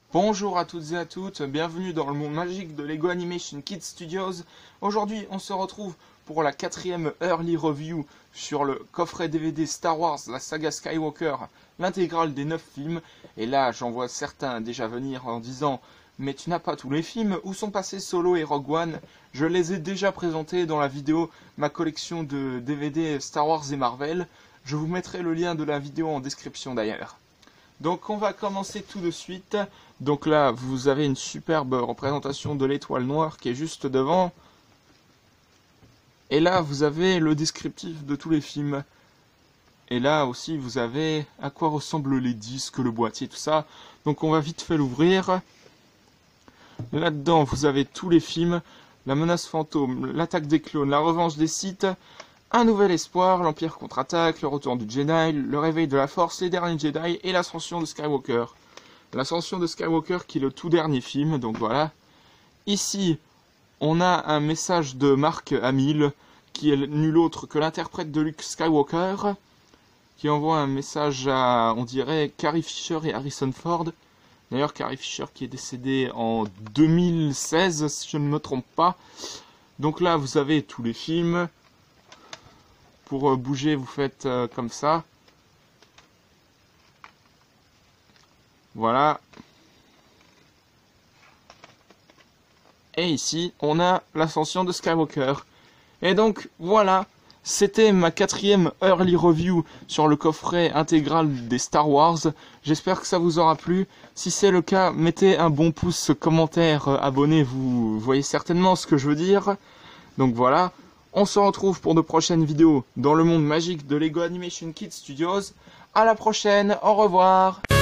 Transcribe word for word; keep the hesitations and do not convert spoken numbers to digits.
Bonjour à toutes et à toutes, bienvenue dans le monde magique de Lego Animation Kids Studios. Aujourd'hui, on se retrouve pour la quatrième early review sur le coffret D V D Star Wars, la saga Skywalker, l'intégrale des neuf films. Et là, j'en vois certains déjà venir en disant « Mais tu n'as pas tous les films, où sont passés Solo et Rogue One ?» Je les ai déjà présentés dans la vidéo, ma collection de D V D Star Wars et Marvel. Je vous mettrai le lien de la vidéo en description d'ailleurs. Donc on va commencer tout de suite. Donc là, vous avez une superbe représentation de l'étoile noire qui est juste devant. Et là, vous avez le descriptif de tous les films. Et là aussi, vous avez à quoi ressemblent les disques, le boîtier, tout ça. Donc on va vite fait l'ouvrir. Là-dedans, vous avez tous les films. La menace fantôme, l'attaque des clones, la revanche des Sith, un nouvel espoir, l'Empire contre-attaque, le retour du Jedi, le réveil de la Force, les derniers Jedi et l'ascension de Skywalker. L'ascension de Skywalker qui est le tout dernier film, donc voilà. Ici, on a un message de Mark Hamill, qui est nul autre que l'interprète de Luke Skywalker, qui envoie un message à, on dirait, Carrie Fisher et Harrison Ford. D'ailleurs, Carrie Fisher qui est décédée en deux mille seize, si je ne me trompe pas. Donc là, vous avez tous les films. Pour bouger, vous faites euh, comme ça. Voilà. Et ici, on a l'ascension de Skywalker. Et donc, voilà. C'était ma quatrième early review sur le coffret intégral des Star Wars. J'espère que ça vous aura plu. Si c'est le cas, mettez un bon pouce, commentaire, abonnez, vous voyez certainement ce que je veux dire. Donc voilà. On se retrouve pour de prochaines vidéos dans le monde magique de Lego Animation Kids Studios. À la prochaine, au revoir.